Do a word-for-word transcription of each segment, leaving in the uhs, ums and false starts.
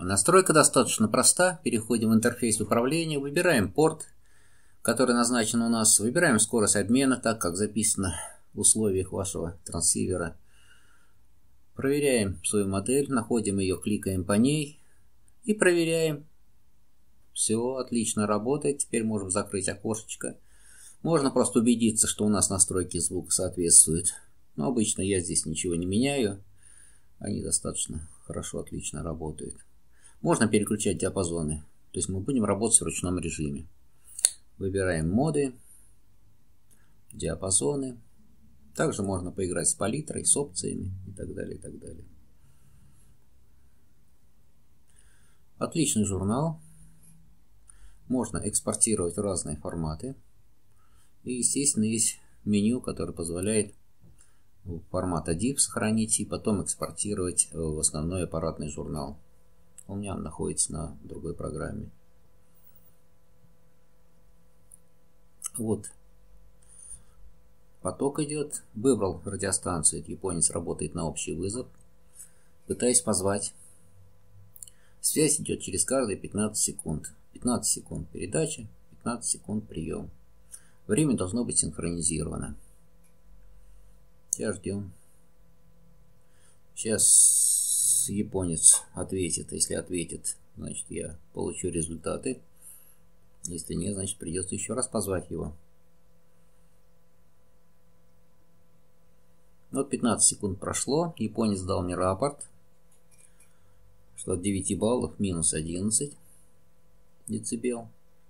Настройка достаточно проста. Переходим в интерфейс управления, выбираем порт, который назначен у нас, выбираем скорость обмена, так как записано в условиях вашего трансивера. Проверяем свою модель, находим ее, кликаем по ней и проверяем. Все отлично работает. Теперь можем закрыть окошечко. Можно просто убедиться, что у нас настройки звука соответствуют. Но обычно я здесь ничего не меняю. Они достаточно хорошо, отлично работают. Можно переключать диапазоны. То есть мы будем работать в ручном режиме. Выбираем моды, диапазоны. Также можно поиграть с палитрой, с опциями и так далее, и так далее. Отличный журнал. Можно экспортировать в разные форматы. И, естественно, есть меню, которое позволяет формат див сохранить и потом экспортировать в основной аппаратный журнал. У меня он находится на другой программе. Вот. Поток идет. Выбрал радиостанцию. Это японец, работает на общий вызов. Пытаюсь позвать. Связь идет через каждые пятнадцать секунд. пятнадцать секунд передача, пятнадцать секунд прием. Время должно быть синхронизировано. Сейчас ждем. Сейчас японец ответит. Если ответит, значит я получу результаты. Если нет, значит придется еще раз позвать его. Вот пятнадцать секунд прошло. Японец дал мне рапорт, что от девяти баллов минус одиннадцать децибел.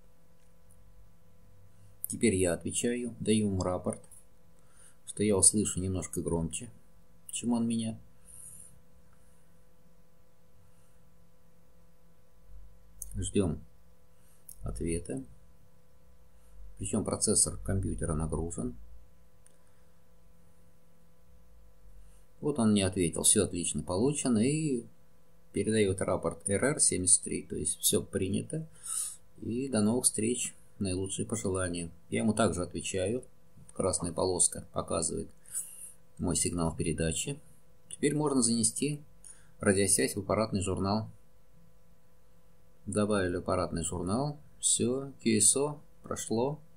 Теперь я отвечаю, даю ему рапорт, что я услышу немножко громче, чем он меня. Ждем ответа. Причем процессор компьютера нагружен. Вот он мне ответил, все отлично получено, и передает рапорт эр эр семьдесят три, то есть все принято. И до новых встреч, наилучшие пожелания. Я ему также отвечаю. Красная полоска показывает мой сигнал передачи. Теперь можно занести радиосвязь в аппаратный журнал. Добавили аппаратный журнал. Все, кью эс о прошло.